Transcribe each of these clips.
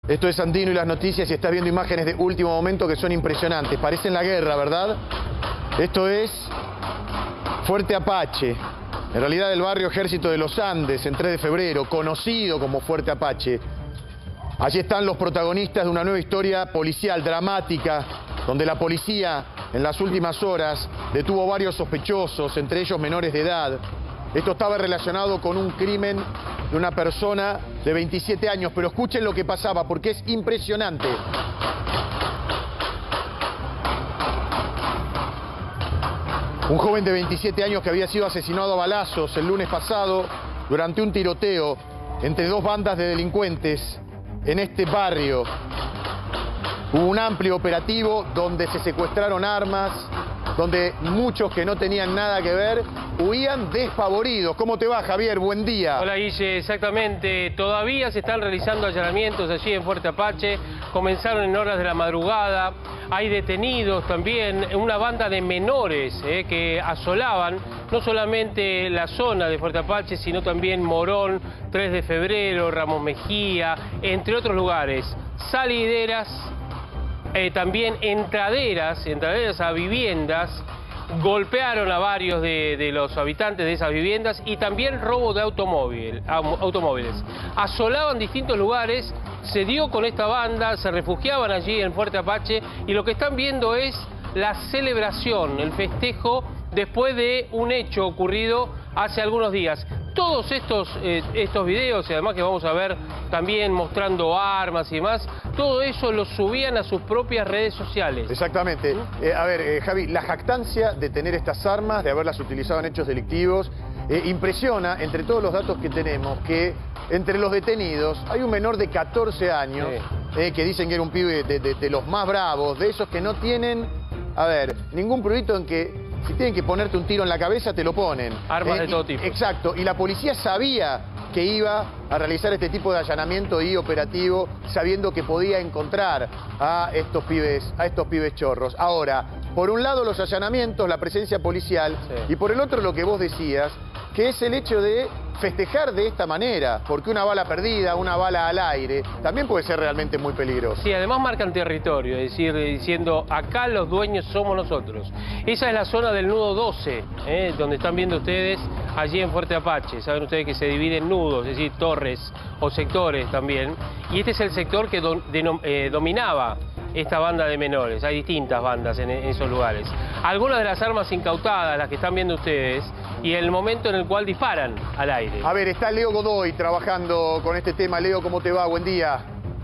Esto es Santino y las noticias y estás viendo imágenes de último momento que son impresionantes. Parecen la guerra, ¿verdad? Esto es Fuerte Apache. En realidad el barrio Ejército de los Andes, en 3 de febrero, conocido como Fuerte Apache. Allí están los protagonistas de una nueva historia policial dramática, donde la policía en las últimas horas detuvo varios sospechosos, entre ellos menores de edad. Esto estaba relacionado con un crimen de una persona de 27 años, pero escuchen lo que pasaba porque es impresionante. Un joven de 27 años que había sido asesinado a balazos el lunes pasado durante un tiroteo entre dos bandas de delincuentes en este barrio. Hubo un amplio operativo donde se secuestraron armas, donde muchos que no tenían nada que ver huían despavoridos. ¿Cómo te va, Javier? Buen día. Hola, Guille. Exactamente. Todavía se están realizando allanamientos allí en Fuerte Apache. Comenzaron en horas de la madrugada. Hay detenidos también, una banda de menores que asolaban no solamente la zona de Fuerte Apache, sino también Morón, 3 de febrero, Ramos Mejía, entre otros lugares. Salideras, también entraderas a viviendas. Golpearon a varios de los habitantes de esas viviendas y también robo de automóviles. Asolaban distintos lugares, se dio con esta banda, se refugiaban allí en Fuerte Apache y lo que están viendo es la celebración, el festejo después de un hecho ocurrido hace algunos días. Todos estos videos, y además que vamos a ver también mostrando armas y demás, todo eso lo subían a sus propias redes sociales. Exactamente. A ver, Javi, la jactancia de tener estas armas, de haberlas utilizado en hechos delictivos, impresiona, entre todos los datos que tenemos, que entre los detenidos hay un menor de 14 años, que dicen que era un pibe de los más bravos, de esos que no tienen, a ver, ningún prurito en que si tienen que ponerte un tiro en la cabeza, te lo ponen. Armas de todo tipo. Exacto. Y la policía sabía que iba a realizar este tipo de allanamiento y operativo, sabiendo que podía encontrar a estos pibes chorros. Ahora, por un lado los allanamientos, la presencia policial, y por el otro lo que vos decías, que es el hecho de festejar de esta manera, porque una bala perdida, una bala al aire, también puede ser realmente muy peligroso. Sí, además marcan territorio, es decir, diciendo, acá los dueños somos nosotros. Esa es la zona del nudo 12, donde están viendo ustedes allí en Fuerte Apache. Saben ustedes que se divide en nudos, es decir, torres o sectores también. Y este es el sector que dominaba esta banda de menores. Hay distintas bandas en esos lugares. Algunas de las armas incautadas, las que están viendo ustedes, y el momento en el cual disparan al aire. A ver, está Leo Godoy trabajando con este tema. Leo, ¿cómo te va? Buen día.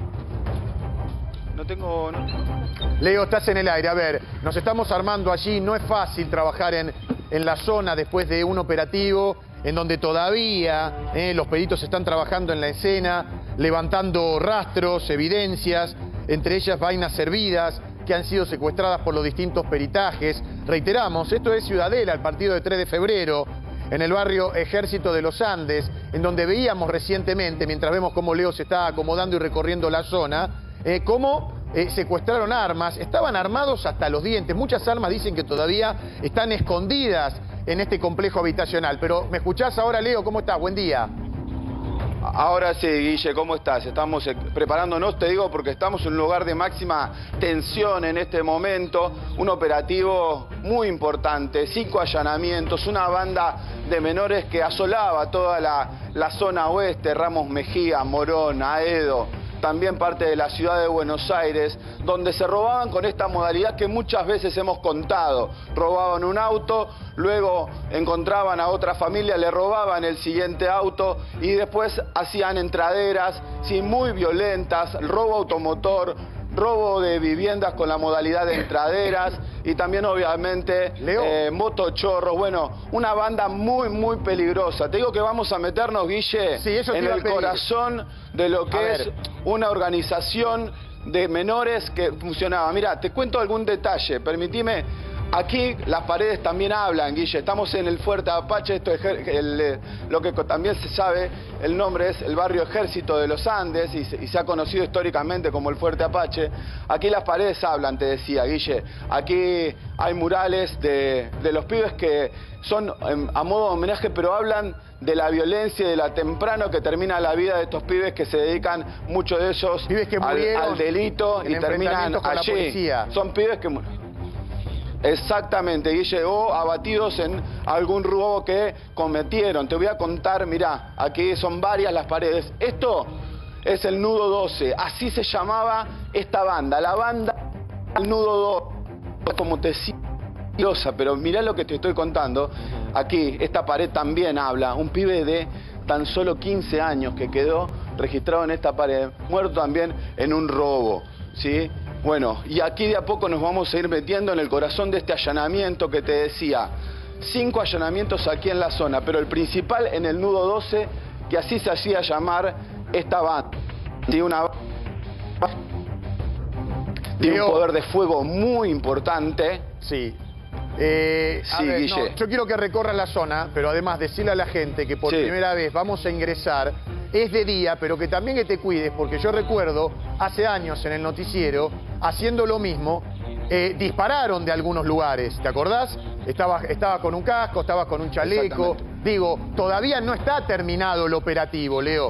Leo, estás en el aire. A ver, nos estamos armando allí. No es fácil trabajar en la zona después de un operativo en donde todavía los peritos están trabajando en la escena, levantando rastros, evidencias, entre ellas vainas servidas que han sido secuestradas por los distintos peritajes. Reiteramos, esto es Ciudadela, el partido de 3 de febrero, en el barrio Ejército de los Andes, en donde veíamos recientemente, mientras vemos cómo Leo se está acomodando y recorriendo la zona, cómo secuestraron armas, estaban armados hasta los dientes. Muchas armas dicen que todavía están escondidas en este complejo habitacional. Pero, ¿me escuchás ahora, Leo? ¿Cómo estás? Buen día. Ahora sí, Guille, ¿cómo estás? Estamos preparándonos, te digo, porque estamos en un lugar de máxima tensión en este momento. Un operativo muy importante, 5 allanamientos, una banda de menores que asolaba toda la zona oeste, Ramos Mejía, Morón, Aedo, también parte de la ciudad de Buenos Aires, donde se robaban con esta modalidad que muchas veces hemos contado. Robaban un auto, luego encontraban a otra familia, le robaban el siguiente auto y después hacían entraderas, sí, muy violentas, robo automotor, robo de viviendas con la modalidad de entraderas y también obviamente motochorros. Bueno, una banda muy muy peligrosa. Te digo que vamos a meternos, Guille, en el corazón de lo que es una organización de menores que funcionaba. Mira, te cuento algún detalle, permitime. Aquí las paredes también hablan, Guille. Estamos en el Fuerte Apache, esto es lo que también se sabe, el nombre es el barrio Ejército de los Andes y se ha conocido históricamente como el Fuerte Apache. Aquí las paredes hablan, te decía, Guille. Aquí hay murales de los pibes que son a modo de homenaje, pero hablan de la violencia y de la temprano que termina la vida de estos pibes que se dedican, muchos de ellos, pibes que al delito y terminan con la allí. policía. Son pibes que... Exactamente, Guille, o abatidos en algún robo que cometieron. Te voy a contar, mirá, aquí son varias las paredes. Esto es el Nudo 12, así se llamaba esta banda, la banda del Nudo 12. Como te decía, pero mirá lo que te estoy contando. Aquí, esta pared también habla, un pibe de tan solo 15 años que quedó registrado en esta pared, muerto también en un robo, ¿sí? Bueno, y aquí de a poco nos vamos a ir metiendo en el corazón de este allanamiento que te decía. 5 allanamientos aquí en la zona, pero el principal en el Nudo 12, que así se hacía llamar esta banda. Tiene un poder de fuego muy importante. Sí. Sí, Guille. No, yo quiero que recorran la zona, pero además decirle a la gente que por primera vez vamos a ingresar, es de día, pero que también que te cuides, porque yo recuerdo hace años en el noticiero, haciendo lo mismo, dispararon de algunos lugares, ¿te acordás? Estaba con un casco, estaba con un chaleco. Digo, todavía no está terminado el operativo, Leo.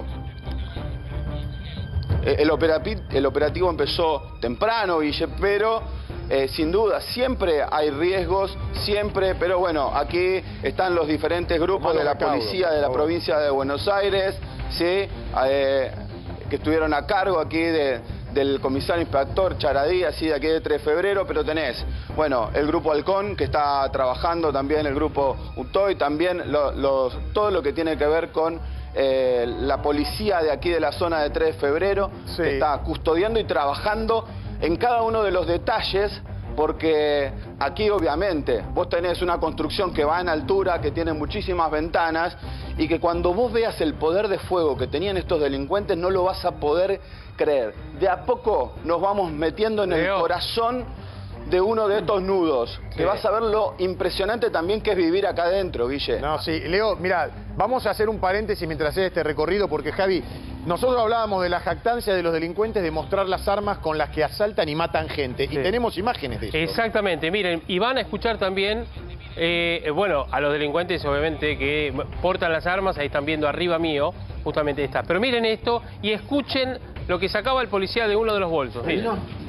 El operativo empezó temprano, Guille, pero sin duda siempre hay riesgos, siempre, pero bueno, aquí están los diferentes grupos de la policía de la provincia de Buenos Aires, ¿sí? Que estuvieron a cargo aquí del comisario inspector Charadí, así de aquí de 3 de febrero, pero tenés, bueno, el grupo Halcón que está trabajando también, el grupo Utoy, también todo lo que tiene que ver con la policía de aquí de la zona de 3 de febrero, que está custodiando y trabajando en cada uno de los detalles, porque aquí obviamente vos tenés una construcción que va en altura, que tiene muchísimas ventanas y que cuando vos veas el poder de fuego que tenían estos delincuentes no lo vas a poder creer. De a poco nos vamos metiendo en el corazón de uno de estos nudos, que vas a ver lo impresionante también que es vivir acá adentro, Guille. No, sí, Leo, mira, vamos a hacer un paréntesis mientras haces este recorrido, porque Javi, nosotros hablábamos de la jactancia de los delincuentes de mostrar las armas con las que asaltan y matan gente, y tenemos imágenes de eso. Exactamente, miren, y van a escuchar también, bueno, a los delincuentes obviamente que portan las armas, ahí están viendo arriba mío, justamente está. Pero miren esto y escuchen lo que sacaba el policía de uno de los bolsos, miren.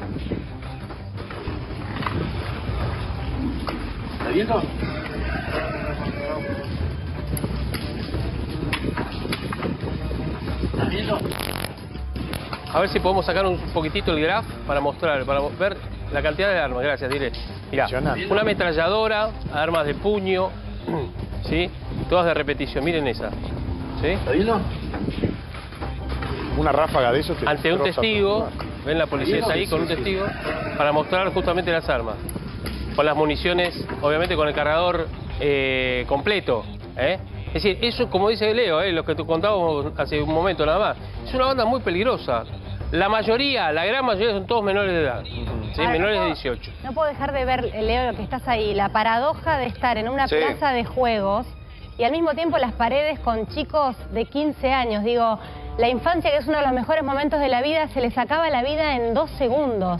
¿Está viendo? ¿Estás viendo? A ver si podemos sacar un poquitito el graph para mostrar, para ver la cantidad de armas. Gracias, Dire. Mirá, una ametralladora, armas de puño, ¿sí? Todas de repetición, miren esa. ¿Sí? ¿Está viendo? Una ráfaga de eso. Ante un testigo, ven la policía está ahí con un testigo, para mostrar justamente las armas. Con las municiones, obviamente con el cargador completo, ¿eh? Es decir, eso como dice Leo, lo que tú contábamos hace un momento nada más, es una banda muy peligrosa. La mayoría, la gran mayoría son todos menores de edad, ¿sí? Menores de 18. No puedo dejar de ver, Leo, lo que estás ahí, la paradoja de estar en una plaza de juegos y al mismo tiempo las paredes con chicos de 15 años. Digo, la infancia, que es uno de los mejores momentos de la vida, se les acaba la vida en 2 segundos.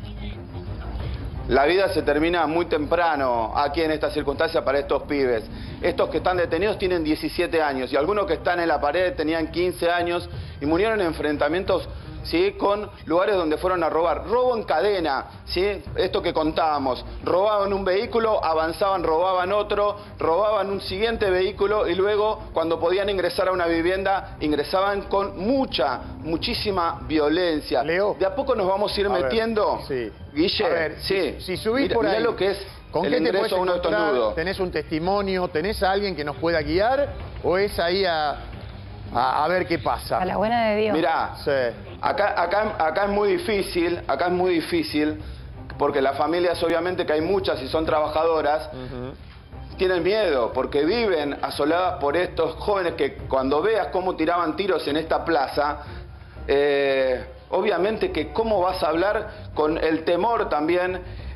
La vida se termina muy temprano aquí en esta circunstancia para estos pibes. Estos que están detenidos tienen 17 años y algunos que están en la pared tenían 15 años y murieron en enfrentamientos, ¿sí?, con lugares donde fueron a robar. Robo en cadena, ¿sí? Esto que contábamos. Robaban un vehículo, avanzaban, robaban otro, robaban un siguiente vehículo y luego, cuando podían ingresar a una vivienda, ingresaban con muchísima violencia. Leo, de a poco nos vamos a ir metiendo, Guille. A ver, si subís por ahí, mirá lo que es ¿con el qué te puedes ingreso a uno de estos encontrar? nudos. ¿Tenés un testimonio? ¿Tenés a alguien que nos pueda guiar? ¿O es ahí a ver qué pasa? A la buena de Dios. Mirá, acá es muy difícil, porque las familias, obviamente que hay muchas y son trabajadoras, tienen miedo, porque viven asoladas por estos jóvenes que cuando veas cómo tiraban tiros en esta plaza, obviamente que cómo vas a hablar con el temor también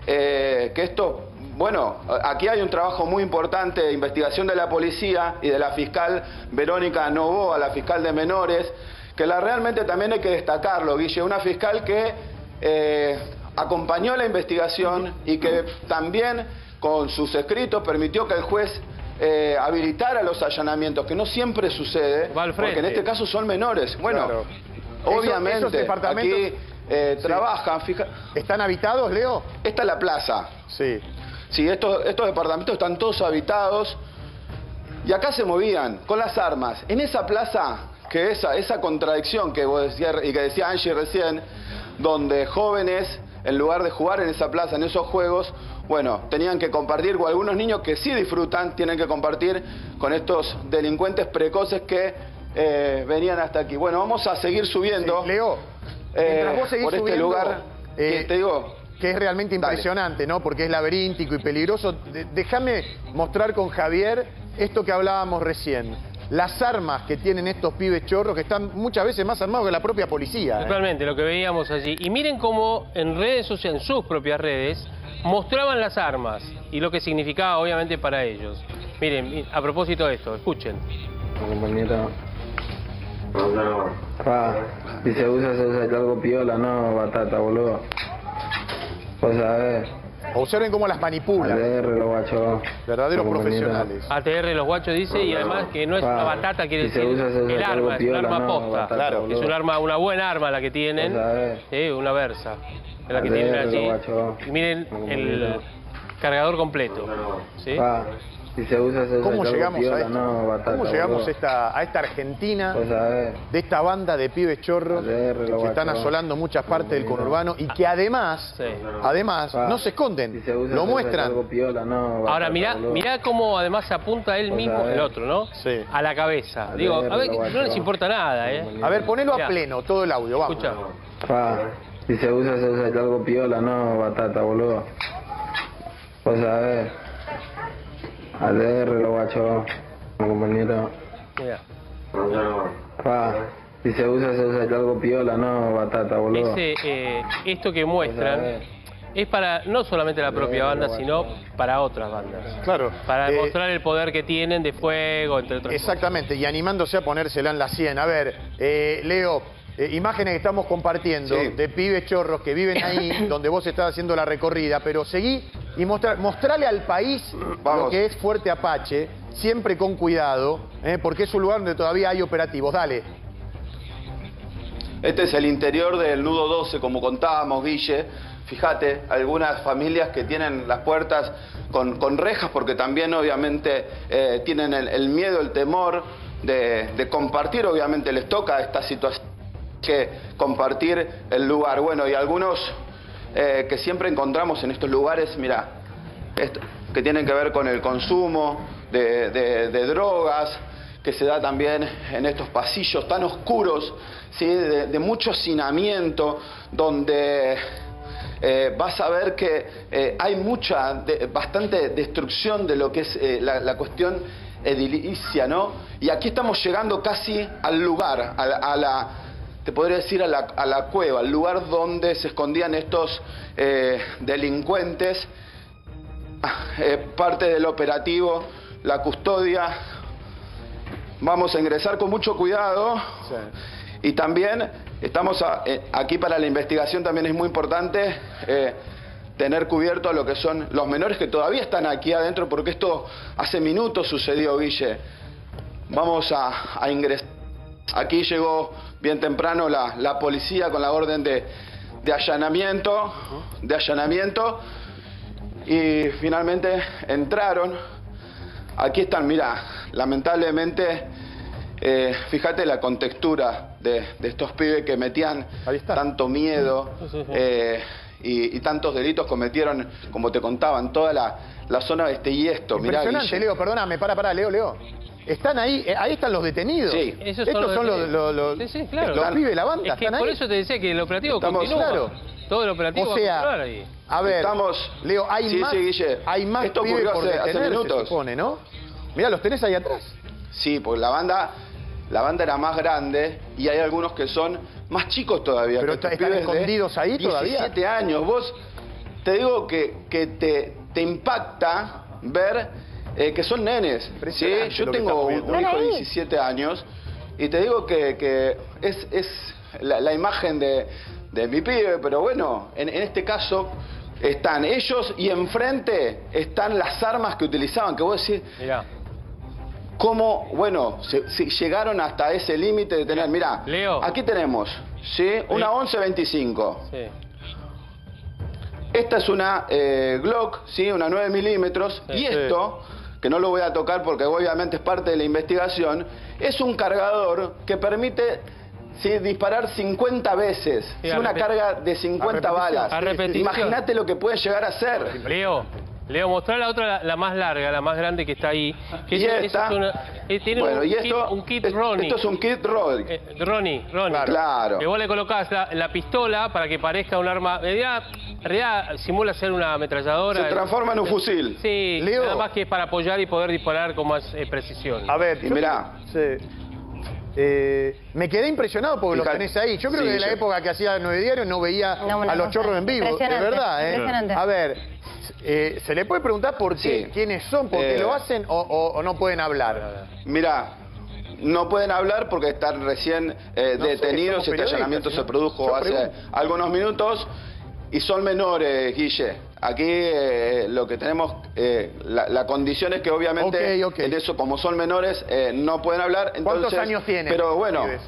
que esto... Bueno, aquí hay un trabajo muy importante de investigación de la policía y de la fiscal Verónica Novoa, la fiscal de menores, que realmente también hay que destacarlo, Guille, una fiscal que acompañó la investigación y que también con sus escritos permitió que el juez habilitara los allanamientos, que no siempre sucede, porque en este caso son menores. Bueno, claro. Obviamente, esos departamentos aquí trabajan... ¿Están habitados, Leo? Esta es la plaza. Sí. Sí, estos departamentos están todos habitados y acá se movían con las armas. En esa plaza, que esa contradicción que vos decías y que decía Angie recién, donde jóvenes, en lugar de jugar en esa plaza, en esos juegos, bueno, tenían que compartir con algunos niños que sí disfrutan, tienen que compartir con estos delincuentes precoces que venían hasta aquí. Bueno, vamos a seguir subiendo. Sí, Leo, mientras vos seguís por este subiendo, lugar, que te digo... que es realmente impresionante, ¿no? Porque es laberíntico y peligroso. Déjame mostrar con Javier esto que hablábamos recién. Las armas que tienen estos pibes chorros, que están muchas veces más armados que la propia policía. Totalmente, lo que veíamos allí. Y miren cómo en redes sociales, en sus propias redes, mostraban las armas y lo que significaba obviamente para ellos. Miren, a propósito de esto, escuchen. Compañero. Si se usa algo piola, no batata, boludo. Pues a ver. Observen cómo las manipulan. ATR, los guachos. Verdaderos profesionales. ATR, los guachos, dice, y además que no es una batata, quiere decir el arma, es un arma posta. Claro. Es un arma, una buena arma la que tienen. Una Versa. La que tienen allí. Y miren el cargador completo. ¿Sí? Si se usa ¿Cómo llegamos piola, a esto? no, batata, ¿Cómo llegamos boludo. a esta Argentina Pues a ver. de esta banda de pibes chorros que están asolando muchas partes del conurbano y que además no se esconden, Si se usa lo muestran? algo piola, no, batata, Ahora boludo. mirá cómo además apunta él mismo, el otro, ¿no? Sí. A la cabeza. Digo, a ver, no les importa nada, ¿eh? A ver, ponelo Mirá. a pleno, todo el audio, vamos. Escucha. Si se usa algo piola, no, batata, boludo. Pues a ver. ATR, los guachos. Compañero. Mirá. Si se usa algo piola, no, batata, boludo. Esto que muestran es para no solamente la propia banda, sino para otras bandas. Claro. Para demostrar el poder que tienen de fuego, entre otras Exactamente, y animándose a ponérsela en la 100. A ver, Leo, imágenes que estamos compartiendo de pibes chorros que viven ahí, donde vos estás haciendo la recorrida, pero seguí y mostrale al país lo que es Fuerte Apache, siempre con cuidado, porque es un lugar donde todavía hay operativos. Dale. Este es el interior del nudo 12, como contábamos, Guille. Fíjate, algunas familias que tienen las puertas con rejas, porque también obviamente tienen el miedo, el temor de compartir, obviamente les toca esta situación, que compartir el lugar. Bueno, y algunos que siempre encontramos en estos lugares, mira, que tienen que ver con el consumo de drogas, que se da también en estos pasillos tan oscuros, ¿sí? de mucho hacinamiento, donde vas a ver que hay bastante destrucción de lo que es la cuestión edilicia, ¿no? Y aquí estamos llegando casi al lugar, te podría decir a la cueva, al lugar donde se escondían estos delincuentes. Parte del operativo, la custodia. Vamos a ingresar con mucho cuidado. Sí. Y también estamos aquí para la investigación, también es muy importante tener cubierto a lo que son los menores que todavía están aquí adentro, porque esto hace minutos sucedió, Guille. Vamos a ingresar. Aquí llegó bien temprano la policía con la orden de allanamiento, y finalmente entraron. Aquí están, mira, lamentablemente, fíjate la contextura de estos pibes que metían tanto miedo y tantos delitos cometieron, como te contaban, toda la zona de Estiesto. Impresionante, Leo, perdóname, para, Leo. Están ahí están los detenidos. Sí. Estos son los claro. Los pibes de la banda, es que están por ahí. eso te decía que el operativo continúa. Claro. Todo el operativo o sea, va a continuar ahí. A ver, Leo, Guille. Hay más esto pibes ocurrió por hace detener, minutos. se supone, ¿no? Mirá, los tenés ahí atrás. Sí, porque la banda era más grande y hay algunos que son más chicos todavía. Pero que están escondidos ahí todavía. 17 años, vos te digo que te impacta ver que son nenes, ¿sí? Yo tengo un hijo de 17 años y te digo que es la imagen de mi pibe, pero bueno, en este caso están ellos y enfrente están las armas que utilizaban, que vos decís... Mirá. ¿Cómo, bueno, si llegaron hasta ese límite de tener... Mirá, Leo. aquí tenemos, ¿sí? Una 11-25. Sí. Esta es una Glock, ¿sí? Una 9 milímetros. Sí, y esto, que no lo voy a tocar porque obviamente es parte de la investigación, es un cargador que permite... ¿sí? Disparar 50 veces. Sí, es una carga de 50 balas. A repetición. Imagínate lo que puede llegar a ser. Leo, mostrar la otra, la más larga, la más grande que está ahí. Que Y esta, tiene bueno, un kit Ronnie. Esto es un kit Ronnie. Ronnie. Claro. Que vos le colocás la pistola para que parezca un arma. En realidad simula ser una ametralladora. Se transforma en un fusil. Sí, Leo. nada más que es para apoyar y poder disparar con más precisión. A ver, Y mirá. me quedé impresionado porque Fíjate. lo tenés ahí. Yo creo Sí, que de la yo- época que hacía 9 diarios no veía a los chorros en vivo. De Impresionante, verdad, impresionante. A ver, ¿se le puede preguntar por qué? Sí. ¿Quiénes son? ¿Por qué lo hacen o no pueden hablar? Mirá, no pueden hablar porque están recién detenidos. somos Este allanamiento periodistas, se ¿no? produjo Yo hace pregunto. algunos minutos y son menores, Guille. Aquí lo que tenemos, la condición es que obviamente Ok. en eso, como son menores, no pueden hablar. Entonces, ¿Cuántos años tienen? Pero bueno, pibes?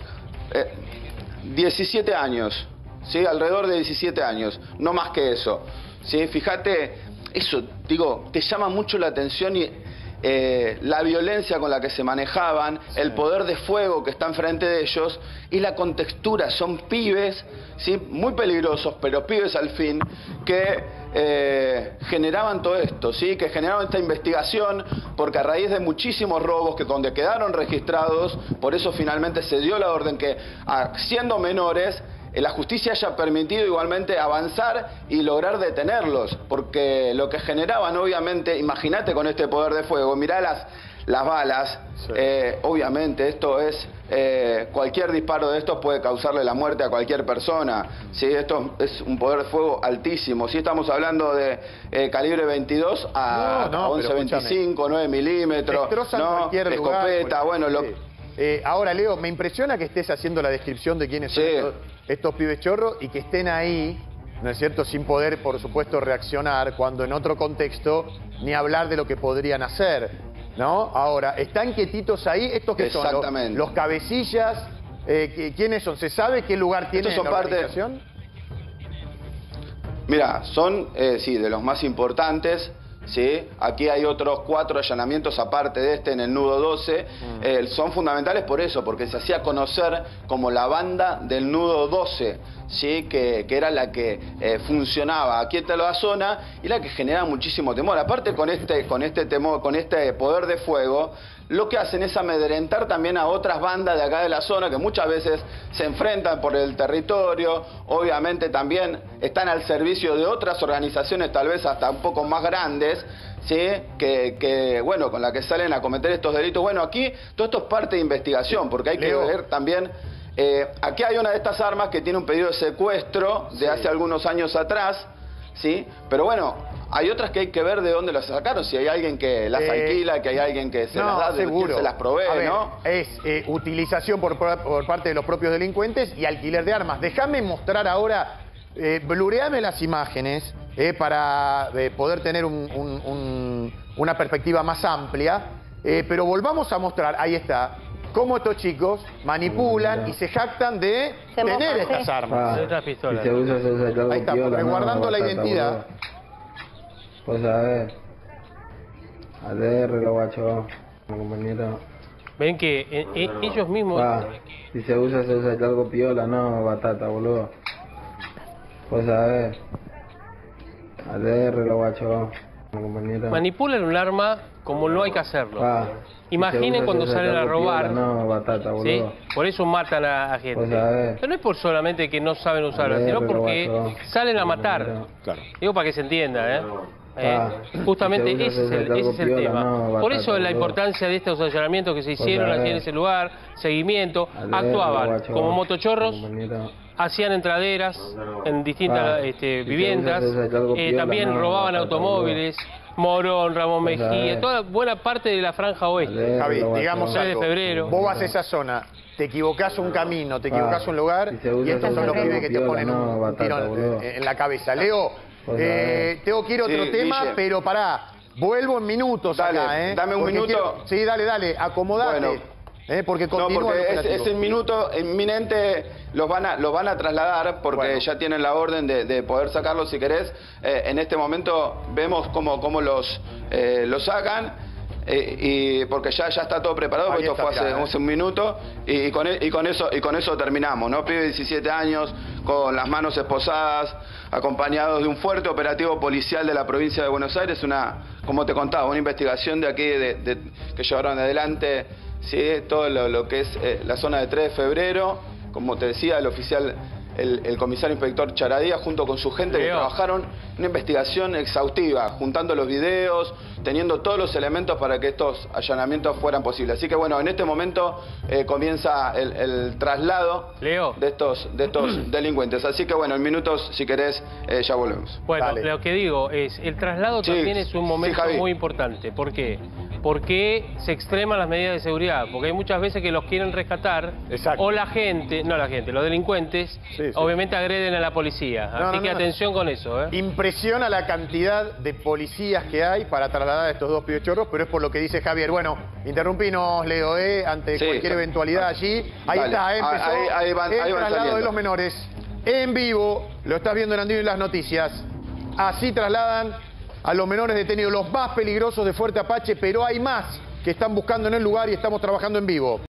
17 años, ¿sí? Alrededor de 17 años, no más que eso. ¿Sí? Fíjate, eso, digo, te llama mucho la atención y la violencia con la que se manejaban, el poder de fuego que está enfrente de ellos y la contextura. Son pibes, ¿sí? Muy peligrosos, pero pibes al fin, que generaban todo esto, ¿sí? Que generaron esta investigación, porque a raíz de muchísimos robos que donde quedaron registrados, por eso finalmente se dio la orden que, siendo menores, la justicia haya permitido igualmente avanzar y lograr detenerlos, porque lo que generaban, obviamente, imagínate con este poder de fuego, mirá las balas, Sí. obviamente esto es, cualquier disparo de estos puede causarle la muerte a cualquier persona, ¿sí? Esto es un poder de fuego altísimo, ¿sí? Estamos hablando de calibre 22 a No, pero 11-25, 9 milímetros, Destrozan ¿no? cualquier lugar. Escopeta, bueno, Sí. Ahora, Leo, me impresiona que estés haciendo la descripción de quiénes son Sí. estos pibes chorros y que estén ahí, ¿no es cierto?, sin poder, por supuesto, reaccionar, cuando en otro contexto ni hablar de lo que podrían hacer, ¿no? Ahora, ¿están quietitos ahí? ¿Estos que son? Exactamente. ¿Los cabecillas? ¿Quiénes son? ¿Se sabe qué lugar tienen Estos en son la parte- organización? Mira, son, sí, de los más importantes, ¿sí? Aquí hay otros 4 allanamientos aparte de este en el nudo 12. Son fundamentales por eso, porque se hacía conocer como la banda del nudo 12, ¿sí? Que era la que funcionaba aquí en la zona y la que generaba muchísimo temor. Aparte con este temor, con este poder de fuego, lo que hacen es amedrentar también a otras bandas de acá de la zona que muchas veces se enfrentan por el territorio, obviamente también están al servicio de otras organizaciones tal vez hasta un poco más grandes, ¿sí? Que bueno, con la que salen a cometer estos delitos. Bueno, aquí todo esto es parte de investigación, porque hay que Leo. ver también... aquí hay una de estas armas que tiene un pedido de secuestro de hace algunos años atrás, ¿sí? Pero bueno, hay otras que hay que ver de dónde las sacaron, si hay alguien que las alquila, que hay alguien que se las da, de quién se las provee, A ver, ¿no? Es utilización por parte de los propios delincuentes y alquiler de armas. Déjame mostrar ahora, blureame las imágenes para poder tener una perspectiva más amplia, pero volvamos a mostrar, ahí está, cómo estos chicos manipulan y se jactan de Se tener mojan, estas sí. armas. Otra pistola. Si se usa algo Ahí está, piola, resguardando la batata, identidad. boludo. Pues a ver. ADR, lo guacho, compañero. Ven que ellos mismos... Si se usa algo piola, no batata, boludo. Pues a ver. ADR, lo guacho, compañero. Manipulan un arma como no hay que hacerlo. Si Imaginen se usa cuando salen a algo robar, piola, no ¿sí? batata, boludo. Por eso matan a gente. Pues a ver. Pero no es por solamente que no saben usarla, A ver, sino pero porque guacho. salen a matar. Claro. Digo para que se entienda, ¿eh? Justamente ese es el tema. No, por eso batata, la importancia de estos allanamientos que se hicieron aquí en ese lugar, seguimiento, actuaban como motochorros, hacían entraderas en distintas viviendas, también robaban automóviles, Morón, Ramón Mejía, toda buena parte de la franja oeste. Javi, digamos 3 de febrero. Vos vas a esa zona, te equivocás un camino, te equivocás un lugar y estos son los pibes que te ponen un tiro en la cabeza. Leo, tengo que ir a otro tema, Guille, pero pará, vuelvo en minutos acá, Dame un minuto. Sí, dale, acomodate. Bueno. Porque continúa. Porque ese minuto inminente los van a trasladar porque ya tienen la orden de poder sacarlos si querés. En este momento vemos cómo los sacan. Y porque ya está todo preparado, porque esto fue hace un minuto y con eso terminamos, ¿no? Pibe de 17 años con las manos esposadas, acompañados de un fuerte operativo policial de la provincia de Buenos Aires, como te contaba, una investigación de aquí que llevaron adelante, ¿sí? Todo lo que es la zona de 3 de febrero, como te decía, el comisario inspector Charadía junto con su gente que trabajaron una investigación exhaustiva, juntando los videos, teniendo todos los elementos para que estos allanamientos fueran posibles. Así que bueno, en este momento comienza el traslado de estos delincuentes. Así que bueno, en minutos, si querés, ya volvemos. Bueno, lo que digo es, el traslado también es un momento muy importante. ¿Por qué? Porque se extreman las medidas de seguridad, porque hay muchas veces que los quieren rescatar, o los delincuentes, obviamente agreden a la policía. Así que atención con eso. Impresiona la cantidad de policías que hay para trasladar a estos dos pibes chorros, pero es por lo que dice Javier. Bueno, interrumpinos, Leo, ante cualquier eventualidad allí. Ahí está, empezó el traslado de los menores. En vivo, lo estás viendo en Andino y las noticias. Así trasladan a los menores detenidos, los más peligrosos de Fuerte Apache, pero hay más que están buscando en el lugar y estamos trabajando en vivo.